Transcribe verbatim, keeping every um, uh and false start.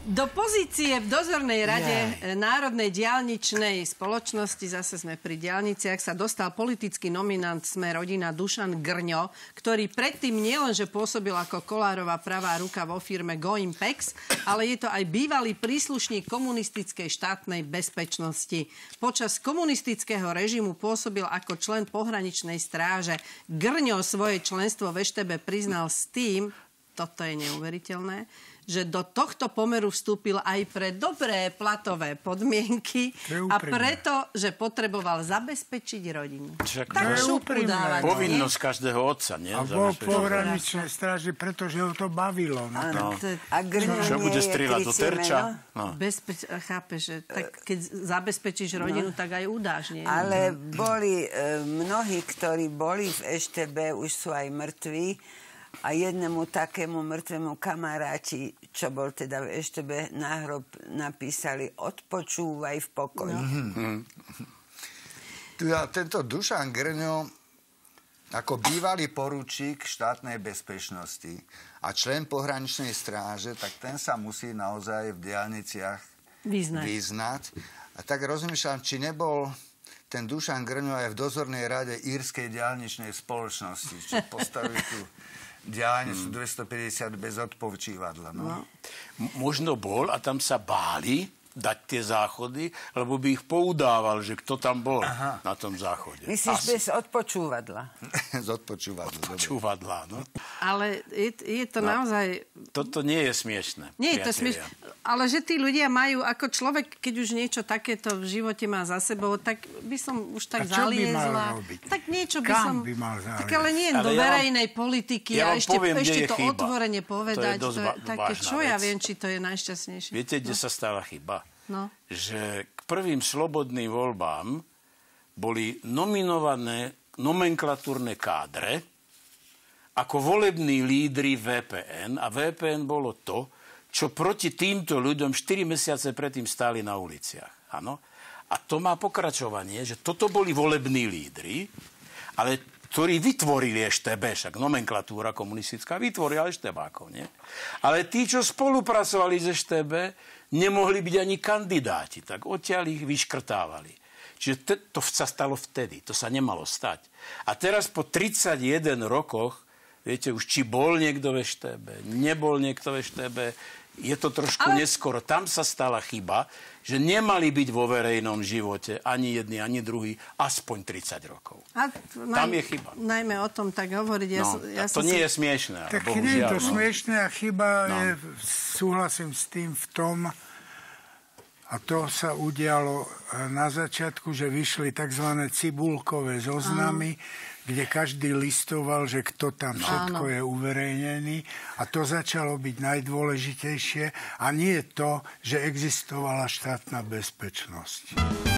Do pozície v dozornej rade yeah. Národnej diaľničnej spoločnosti, zase sme pri diaľniciach, sa dostal politický nominant Sme rodina Dušan Grňo, ktorý predtým nielenže pôsobil ako Kolárova pravá ruka vo firme Goimpex, ale je to aj bývalý príslušník komunistickej štátnej bezpečnosti. Počas komunistického režimu pôsobil ako člen pohraničnej stráže. Grňo svoje členstvo v eš té bé priznal s tým, toto je neuveriteľné, že do tohto pomeru vstúpil aj pre dobré platové podmienky a preto, že potreboval zabezpečiť rodinu. Však tak šupu dávať. Povinnosť každého otca, nie? A bol pohraničnej stráži, pretože ho to bavilo. No. No. A Grňo čo bude strieľať do terča? No. Bezpeč... Chápe, že tak keď zabezpečíš rodinu, no. tak aj udáš, nie? Ale boli e, mnohí, ktorí boli v eš té bé, už sú aj mŕtvi. A jednému takému mŕtvemu kamaráti, čo bol teda v eš té bé, na hrob napísali odpočúvaj v pokoji. No. Mm-hmm. Teda, tento Dušan Grňo, ako bývalý poručík štátnej bezpečnosti a člen pohraničnej stráže, tak ten sa musí naozaj v diaľniciach vyznať. vyznať. A tak rozmýšľam, či nebol ten Dušan Grňo aj v dozornej rade írskej diaľničnej spoločnosti, čo postavili tu diaľnicu hmm. dvestopäťdesiat bez odpočívadla. No. No. Možno bol a tam sa báli dať tie záchody, lebo by ich poudával, že kto tam bol Aha. na tom záchode. Myslíš bez odpočúvadla? Z odpočúvadla. Odpočúvadla, no. Ale je, je to no, naozaj... Toto nie je smiešné. Nie je to smiešné. Ale že tí ľudia majú, ako človek, keď už niečo takéto v živote má za sebou, tak by som už tak zaliezla. Tak niečo by Kam som... by mal zaliezť? Tak ale nie ale do ja verejnej vám, politiky ja a ešte, poviem, ešte to chyba. otvorene povedať. To je, to je také, čo vec. Ja viem, či to je najšťastnejšie. Viete, kde no. sa stáva chyba? No. Že k prvým slobodným voľbám boli nominované nomenklatúrne kádre ako volební lídri vé pé en a vé pé en bolo to, čo proti týmto ľuďom štyri mesiace predtým stáli na uliciach. Áno? A to má pokračovanie, že toto boli volební lídri, ale ktorí vytvorili eš té bé, však nomenklatúra komunistická vytvorila eštebákov, nie? Ale tí, čo spolupracovali s eš té bé, nemohli byť ani kandidáti, tak odtiaľ ich vyškrtávali. Čiže te, to sa stalo vtedy, to sa nemalo stať. A teraz po tridsaťjeden rokoch, viete už, či bol niekto v eš té bé, nebol niekto v eš té bé, je to trošku ale... neskoro. Tam sa stala chyba, že nemali byť vo verejnom živote ani jedni, ani druhý, aspoň tridsať rokov. A naj... Tam je chyba. Najmä o tom tak hovoriť. Ja, no, ja to nie je smiešné. Tak nie je to no. smiešné a chyba no. je, súhlasím s tým v tom, a to sa udialo na začiatku, že vyšli tzv. Cibulkové zoznamy, Áno. kde každý listoval, že kto tam všetko Áno. je uverejnený. A to začalo byť najdôležitejšie. A nie to, že existovala štátna bezpečnosť.